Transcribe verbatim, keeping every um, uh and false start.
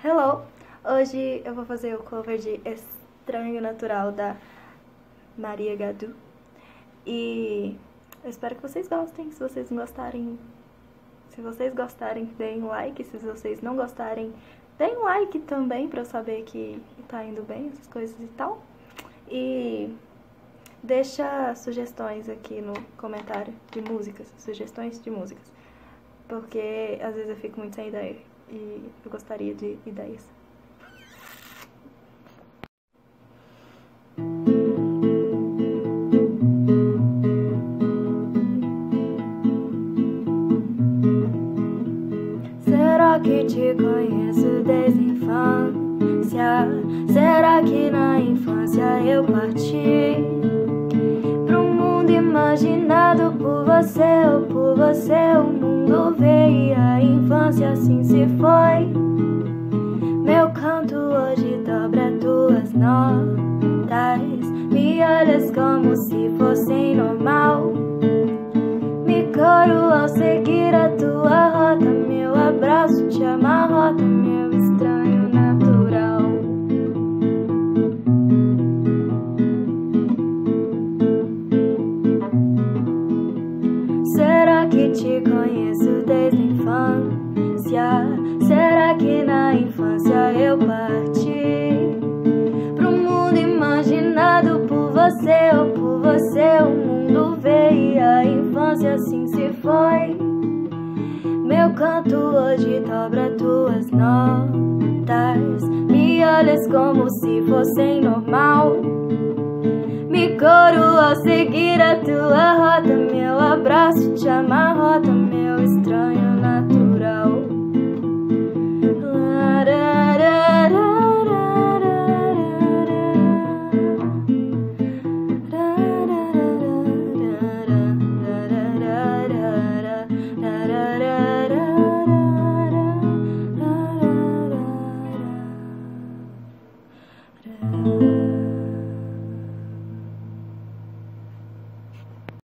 Hello! Hoje eu vou fazer o cover de Estranho Natural da Maria Gadu. E eu espero que vocês gostem. Se vocês não gostarem, se vocês gostarem, deem um like. Se vocês não gostarem, deem um like também pra eu saber que tá indo bem, essas coisas e tal. E deixa sugestões aqui no comentário de músicas, sugestões de músicas. Porque às vezes eu fico muito sem ideia e eu gostaria de ideias. Será que te conheço desde a infância? Será que na infância eu parti pro mundo imaginado por você ou por você? O mundo veio e a infância assim se foi. Meu canto hoje dobra tuas notas, me olhas como se fossem normal. Me coro ao seguir a tua rota, meu abraço te amarrota, meu estranho natural. Será que te conheço desde a infância? Será que na infância eu parti pro mundo imaginado por você ou por você? O mundo veio e a infância assim se foi. Meu canto hoje dobra tuas notas, me olhas como se fossem normal. Me coro ao seguir a tua rota, meu abraço te amarrota,